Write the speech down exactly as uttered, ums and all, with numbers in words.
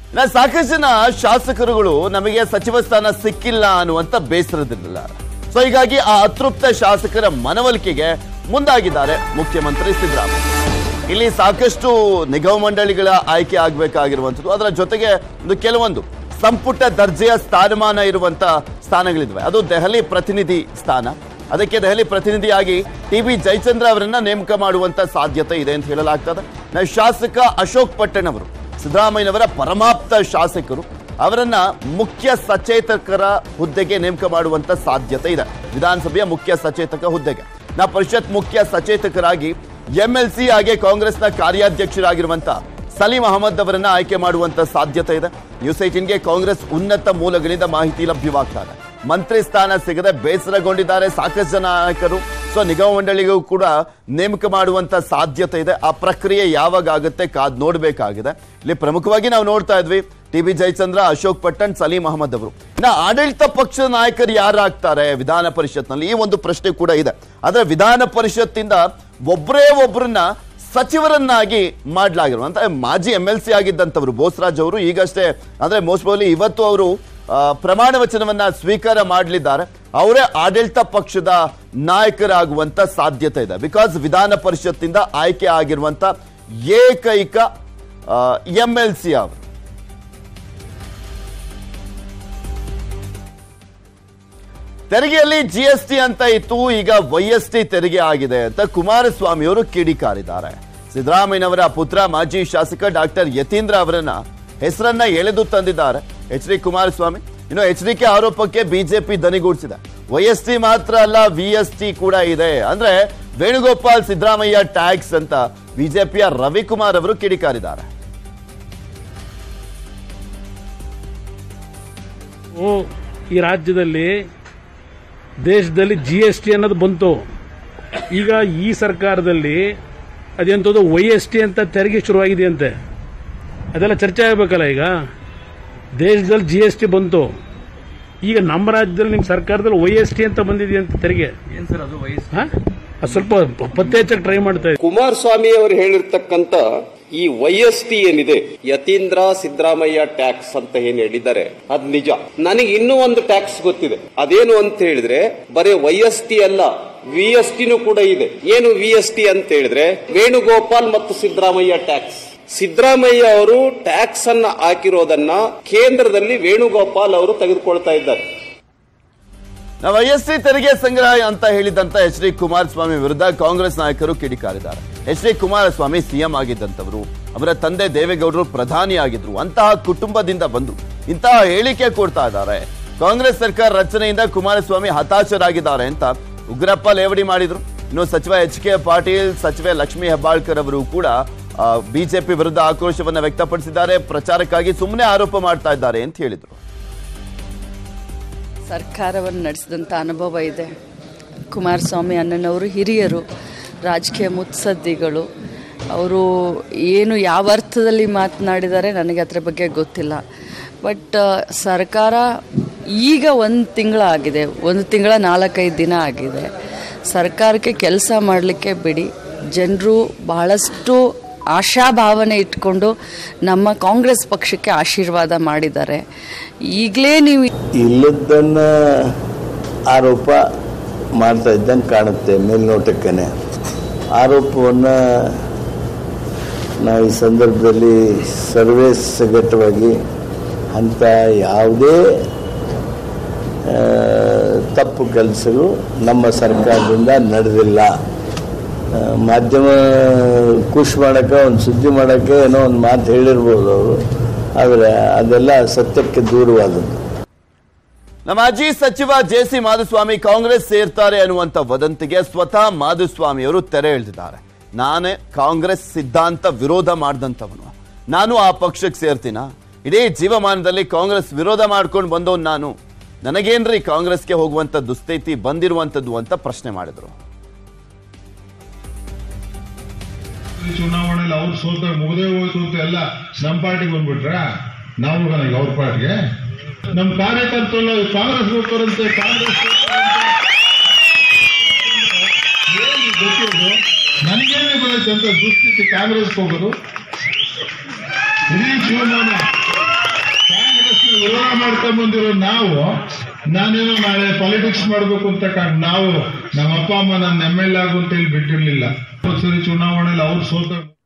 ಸಾಕಷ್ಟು ಜನ ಶಾಸಕರುಗಳು ನಮಗೆ ಸಚಿವ ಸ್ಥಾನ ಸಿಕ್ಕಿಲ್ಲ ಅನ್ನುವಂತ ಬೇಸರದಿರಲಿಲ್ಲ. ಸೊ ಹೀಗಾಗಿ ಆ ಅತೃಪ್ತ ಶಾಸಕರ ಮನವೊಲಿಕೆಗೆ ಮುಂದಾಗಿದ್ದಾರೆ ಮುಖ್ಯಮಂತ್ರಿ ಸಿದ್ದರಾಮಯ್ಯ. ಇಲ್ಲಿ ಸಾಕಷ್ಟು ನಿಗಮ ಮಂಡಳಿಗಳ ಆಯ್ಕೆ ಆಗಬೇಕಾಗಿರುವಂಥದ್ದು, ಅದರ ಜೊತೆಗೆ ಒಂದು ಕೆಲವೊಂದು ಸಂಪುಟ ದರ್ಜೆಯ ಸ್ಥಾನಮಾನ ಇರುವಂತ ಸ್ಥಾನಗಳಿದ್ವೆ. ಅದು ದೆಹಲಿ ಪ್ರತಿನಿಧಿ ಸ್ಥಾನ. ಅದಕ್ಕೆ ದೆಹಲಿ ಪ್ರತಿನಿಧಿಯಾಗಿ ಟಿ ಬಿ ಜಯಚಂದ್ರ ಅವರನ್ನ ನೇಮಕ ಮಾಡುವಂತ ಸಾಧ್ಯತೆ ಇದೆ ಅಂತ ಹೇಳಲಾಗ್ತದೆ. ಶಾಸಕ ಅಶೋಕ್ ಪಟ್ಟಣ್ ಅವರು ಸಿದ್ದರಾಮಯ್ಯನವರ ಪರಮಾಪ್ತ ಶಾಸಕರು, ಅವರನ್ನ ಮುಖ್ಯ ಸಚೇತಕರ ಹುದ್ದೆಗೆ ನೇಮಕ ಮಾಡುವಂತ ಸಾಧ್ಯತೆ ಇದೆ. ವಿಧಾನಸಭೆಯ ಮುಖ್ಯ ಸಚೇತಕ ಹುದ್ದೆಗೆ ನಾ ಪರಿಷತ್ ಮುಖ್ಯ ಸಚೇತಕರಾಗಿ ಎಂ ಎಲ್ ಸಿ ಹಾಗೆ ಕಾಂಗ್ರೆಸ್ನ ಕಾರ್ಯಾಧ್ಯಕ್ಷರಾಗಿರುವಂತ ಸಲೀಂ ಅಹಮದ್ ಅವರನ್ನ ಆಯ್ಕೆ ಮಾಡುವಂತ ಸಾಧ್ಯತೆ ಇದೆ. ನ್ಯೂಸ್ ಏಟೀನ್ಗೆ ಕಾಂಗ್ರೆಸ್ ಉನ್ನತ ಮೂಲಗಳಿಂದ ಮಾಹಿತಿ ಲಭ್ಯವಾಗ್ತಾ ಇದೆ. ಮಂತ್ರಿ ಸ್ಥಾನ ಸಿಗದೆ ಬೇಸರಗೊಂಡಿದ್ದಾರೆ ಸಾಕಷ್ಟು ಜನ ನಾಯಕರು. ಸೊ ನಿಗಮ ಮಂಡಳಿಗೂ ಕೂಡ ನೇಮಕ ಮಾಡುವಂತ ಸಾಧ್ಯತೆ ಇದೆ. ಆ ಪ್ರಕ್ರಿಯೆ ಯಾವಾಗ ಆಗುತ್ತೆ ಕಾದ್ ನೋಡ್ಬೇಕಾಗಿದೆ. ಇಲ್ಲಿ ಪ್ರಮುಖವಾಗಿ ನಾವು ನೋಡ್ತಾ ಇದ್ವಿ ಟಿ ಬಿ ಜಯಚಂದ್ರ, ಅಶೋಕ್ ಪಟ್ಟಣ್, ಸಲೀಂ ಅಹಮದ್ ಅವರು. ಇನ್ನು ಆಡಳಿತ ಪಕ್ಷದ ನಾಯಕರು ಯಾರಾಗ್ತಾರೆ ವಿಧಾನ ಪರಿಷತ್ನಲ್ಲಿ, ಈ ಒಂದು ಪ್ರಶ್ನೆ ಕೂಡ ಇದೆ. ಆದ್ರೆ ವಿಧಾನ ಪರಿಷತ್ತಿಂದ ಒಬ್ಬರೇ ಒಬ್ಬರನ್ನ ಸಚಿವರನ್ನಾಗಿ ಮಾಡಲಾಗಿರುವಂತ ಮಾಜಿ ಎಂ ಎಲ್ ಸಿ ಆಗಿದ್ದಂಥವ್ರು ಬೋಸರಾಜ್ ಅವರು ಈಗಷ್ಟೇ ಅಂದ್ರೆ ಮೋಸ್ಟ್ ಪ್ರಾಬಬ್ಲಿ ಇವತ್ತು ಅವರು ಪ್ರಮಾಣ ವಚನವನ್ನ ಸ್ವೀಕಾರ ಮಾಡಲಿದ್ದಾರೆ. ಅವರೇ ಆಡಳಿತ ಪಕ್ಷದ ನಾಯಕರಾಗುವಂತ ಸಾಧ್ಯತೆ ಇದೆ. ಬಿಕಾಸ್ ವಿಧಾನ ಪರಿಷತ್ತಿಂದ ಆಯ್ಕೆ ಆಗಿರುವಂತ ಏಕೈಕ ಎಂ ಎಲ್ ಸಿ ಅವರು. ತೆರಿಗೆಯಲ್ಲಿ ಜಿ ಎಸ್ ಟಿ ಅಂತ ಇತ್ತು, ಈಗ ವೈ ಎಸ್ ಟಿ ತೆರಿಗೆ ಆಗಿದೆ ಅಂತ ಕುಮಾರಸ್ವಾಮಿ ಅವರು ಕಿಡಿಕಾರಿದ್ದಾರೆ. ಸಿದ್ದರಾಮಯ್ಯನವರ ಪುತ್ರ ಮಾಜಿ ಶಾಸಕ ಡಾಕ್ಟರ್ ಯತೀಂದ್ರ ಅವರನ್ನ ಹೆಸರನ್ನ ಎಳೆದು ತಂದಿದ್ದಾರೆ ಎಚ್ ಡಿ ಕುಮಾರಸ್ವಾಮಿ. ಇನ್ನು ಎಚ್ ಡಿ ಕೆ ಆರೋಪಕ್ಕೆ ಬಿಜೆಪಿ ದನಿಗೂಡಿಸಿದೆ. ವೈ ಎಸ್ ಟಿ ಮಾತ್ರ ಅಲ್ಲ, ವಿ ಎಸ್ ಟಿ ಕೂಡ ಇದೆ. ಅಂದ್ರೆ ವೇಣುಗೋಪಾಲ್ ಸಿದ್ದರಾಮಯ್ಯ ಟ್ಯಾಕ್ಸ್ ಅಂತ ಬಿಜೆಪಿಯ ರವಿಕುಮಾರ್ ಅವರು ಕಿಡಿಕಾರಿದ್ದಾರೆ. ಈ ರಾಜ್ಯದಲ್ಲಿ ದೇಶದಲ್ಲಿ ಜಿ ಎಸ್ ಟಿ ಅನ್ನೋದು ಬಂತು. ಈಗ ಈ ಸರ್ಕಾರದಲ್ಲಿ ಅದೆಂಥದ್ದು ವೈ ಎಸ್ ಟಿ ಅಂತ ತೆರಿಗೆ ಶುರುವಾಗಿದೆಯಂತೆ. ಅದೆಲ್ಲ ಚರ್ಚೆ ಆಗಬೇಕಲ್ಲ. ಈಗ ದೇಶದಲ್ಲಿ ಜಿ ಎಸ್ ಟಿ ಬಂತು, ಈಗ ನಮ್ಮ ರಾಜ್ಯದಲ್ಲಿ ನಿಮ್ಮ ಸರ್ಕಾರದಲ್ಲಿ ವೈ ಎಸ್ ಟಿ ಅಂತ ಬಂದಿದೆಯಂತ ತೆರಿಗೆ. ಏನ್ ಸರ್ ಅದು ವೈ ಎಸ್ ಟಿ? ಅದು ಸ್ವಲ್ಪ ಪತ್ತೆ ಹಚ್ಚಕ್ಕೆ ಟ್ರೈ ಮಾಡ್ತಾ ಇದ್ದೀವಿ. ಕುಮಾರಸ್ವಾಮಿ ಅವರು ಹೇಳಿರ್ತಕ್ಕಂಥ ಈ ವೈ ಎಸ್ ಟಿ ಏನಿದೆ, ಯತೀಂದ್ರ ಸಿದ್ದರಾಮಯ್ಯ ಟ್ಯಾಕ್ಸ್ ಅಂತ ಏನ್ ಹೇಳಿದ್ದಾರೆ ಅದ್ ನಿಜ. ನನಗೆ ಇನ್ನೂ ಒಂದು ಟ್ಯಾಕ್ಸ್ ಗೊತ್ತಿದೆ. ಅದೇನು ಅಂತ ಹೇಳಿದ್ರೆ ಬರೀ ವೈ ಎಸ್ ಟಿ ಅಲ್ಲ, ವಿ ಎಸ್ ಟಿನೂ ಕೂಡ ಇದೆ. ಏನು ವಿ ಎಸ್ ಟಿ ಅಂತ ಹೇಳಿದ್ರೆ ವೇಣುಗೋಪಾಲ್ ಮತ್ತು ಸಿದ್ದರಾಮಯ್ಯ ಟ್ಯಾಕ್ಸ್. ಸಿದ್ದರಾಮಯ್ಯ ಅವರು ಟ್ಯಾಕ್ಸ್ ಅನ್ನ ಹಾಕಿರೋದನ್ನ ಕೇಂದ್ರದಲ್ಲಿ ವೇಣುಗೋಪಾಲ್ ಅವರು ತೆಗೆದುಕೊಳ್ತಾ ಇದ್ದಾರೆ. ವೈ ಎಸ್ ಟಿ ತೆರಿಗೆ ಸಂಗ್ರಹ ಅಂತ ಹೇಳಿದಂತ ಎಚ್ ಡಿ ಕುಮಾರಸ್ವಾಮಿ ವಿರುದ್ಧ ಕಾಂಗ್ರೆಸ್ ನಾಯಕರು ಕಿಡಿಕಾರಿದ್ದಾರೆ. ಎಚ್ ಡಿ ಕುಮಾರಸ್ವಾಮಿ ಸಿಎಂ ಆಗಿದ್ದಂಥವರು, ಅವರ ತಂದೆ ದೇವೇಗೌಡರು ಪ್ರಧಾನಿ ಆಗಿದ್ರು. ಅಂತಹ ಕುಟುಂಬದಿಂದ ಬಂದು ಇಂತಹ ಹೇಳಿಕೆ ಕೊಡ್ತಾ ಇದ್ದಾರೆ. ಕಾಂಗ್ರೆಸ್ ಸರ್ಕಾರ ರಚನೆಯಿಂದ ಕುಮಾರಸ್ವಾಮಿ ಹತಾಶರಾಗಿದ್ದಾರೆ ಅಂತ ಉಗ್ರಪ್ಪ ಲೇವಡಿ ಮಾಡಿದ್ರು. ಇನ್ನು ಸಚಿವ ಎಚ್ ಕೆ ಪಾಟೀಲ್, ಸಚಿವೆ ಲಕ್ಷ್ಮೀ ಹೆಬ್ಬಾಳ್ಕರ್ ಅವರು ಕೂಡ ಬಿಜೆಪಿ ವಿರುದ್ಧ ಆಕ್ರೋಶವನ್ನ ವ್ಯಕ್ತಪಡಿಸಿದ್ದಾರೆ. ಪ್ರಚಾರಕ್ಕಾಗಿ ಸುಮ್ಮನೆ ಆರೋಪ ಮಾಡ್ತಾ ಇದ್ದಾರೆ ಅಂತ ಹೇಳಿದ್ರು. ಸರ್ಕಾರವನ್ನು ನಡೆಸಿದಂಥ ಅನುಭವ ಇದೆ. ಕುಮಾರಸ್ವಾಮಿ ಅಣ್ಣನವರು ಹಿರಿಯರು, ರಾಜಕೀಯ ಮುತ್ಸದ್ದಿಗಳು. ಅವರು ಏನು ಯಾವ ಅರ್ಥದಲ್ಲಿ ಮಾತನಾಡಿದ್ದಾರೆ ನನಗೆ ಅದರ ಬಗ್ಗೆ ಗೊತ್ತಿಲ್ಲ. ಬಟ್ ಸರ್ಕಾರ ಈಗ ಒಂದು ತಿಂಗಳಾಗಿದೆ, ಒಂದು ತಿಂಗಳ ನಾಲ್ಕೈದು ದಿನ ಆಗಿದೆ. ಸರ್ಕಾರಕ್ಕೆ ಕೆಲಸ ಮಾಡಲಿಕ್ಕೆ ಬಿಡಿ. ಜನರು ಬಹಳಷ್ಟು ಆಶಾಭಾವನೆ ಇಟ್ಕೊಂಡು ನಮ್ಮ ಕಾಂಗ್ರೆಸ್ ಪಕ್ಷಕ್ಕೆ ಆಶೀರ್ವಾದ ಮಾಡಿದ್ದಾರೆ. ಈಗಲೇ ನೀವು ಇಲ್ಲದನ್ನ ಆರೋಪ ಮಾಡ್ತಾ ಇದ್ದಂಗೆ ಕಾಣುತ್ತೆ ಮೇಲ್ನೋಟಕ್ಕೇ. ಆರೋಪವನ್ನು ನಾವು ಈ ಸಂದರ್ಭದಲ್ಲಿ ಸರ್ವೇ ಸಗಟವಾಗಿ ಅಂಥ ಯಾವುದೇ ತಪ್ಪು ಕೆಲಸಗಳು ನಮ್ಮ ಸರ್ಕಾರದಿಂದ ನಡೆದಿಲ್ಲ. ಮಾಧ್ಯಮ ಖುಷ್ ಮಾಡೋಕ್ಕೆ, ಒಂದು ಸುದ್ದಿ ಮಾಡೋಕ್ಕೆ ಏನೋ ಒಂದು ಮಾತು ಹೇಳಿರ್ಬೋದು ಅವರು, ಆದರೆ ಅದೆಲ್ಲ ಸತ್ಯಕ್ಕೆ ದೂರವಾದದ್ದು. ನಮ್ಮ ಮಾಜಿ ಸಚಿವ ಜೆ ಸಿ ಮಾಧುಸ್ವಾಮಿ ಕಾಂಗ್ರೆಸ್ ಸೇರ್ತಾರೆ ಅನ್ನುವಂಥ ವದಂತಿಗೆ ಸ್ವತಃ ಮಾಧುಸ್ವಾಮಿ ಅವರು ತೆರೆ ಎಳೆದಿದ್ದಾರೆ. ನಾನೇ ಕಾಂಗ್ರೆಸ್ ಸಿದ್ಧಾಂತ ವಿರೋಧ ಮಾಡಿದಂಥವನು, ನಾನು ಆ ಪಕ್ಷಕ್ಕೆ ಸೇರ್ತೀನ? ಇಡೀ ಜೀವಮಾನದಲ್ಲಿ ಕಾಂಗ್ರೆಸ್ ವಿರೋಧ ಮಾಡ್ಕೊಂಡು ಬಂದವನು ನಾನು, ನನಗೇನ್ರಿ ಕಾಂಗ್ರೆಸ್ಗೆ ಹೋಗುವಂಥ ದುಸ್ಥಿತಿ ಬಂದಿರುವಂಥದ್ದು ಅಂತ ಪ್ರಶ್ನೆ ಮಾಡಿದ್ರು. ಚುನಾವಣೆಯಲ್ಲಿ ಅವ್ರು ಸೋತ ಮುಗದೇ ಹೋಯ್ತು ಅಂತ ಎಲ್ಲ ನಮ್ಮ ಪಾರ್ಟಿಗೆ ಬಂದ್ಬಿಟ್ರ, ನಾವು ಈಗ ಅವ್ರ ಪಾರ್ಟಿಗೆ ನಮ್ಮ ಕಾರ್ಯಕರ್ತರು ಕಾಂಗ್ರೆಸ್ ಹೋಗ್ತಾರಂತೆ, ಕಾಂಗ್ರೆಸ್ ಗೊತ್ತಿರೋದು ನನಗೇನೆ ಬರುತ್ತೆ ಅಂತ ದುಸ್ಥಿತಿ ಕಾಂಗ್ರೆಸ್ ಹೋಗೋದು. ಇಡೀ ಜೀವಮಾನ ವಿರೋಧ ಮಾಡ್ಕೊಂಡ್ ಬಂದಿರೋ ನಾವು ನಾನೇನೋ ನಾಳೆ ಪಾಲಿಟಿಕ್ಸ್ ಮಾಡ್ಬೇಕು ಅಂತ ಕಾರಣ ನಾವು ನಮ್ಮ ಅಪ್ಪ ಅಮ್ಮ ನನ್ನ ಎಮ್ ಎಲ್ ಎ ಆಗು ಅಂತ ಹೇಳಿ ಬಿಟ್ಟಿರ್ಲಿಲ್ಲ. ಸರಿ ಚುನಾವಣೆಯಲ್ಲಿ ಅವ್ರು ಸೋತ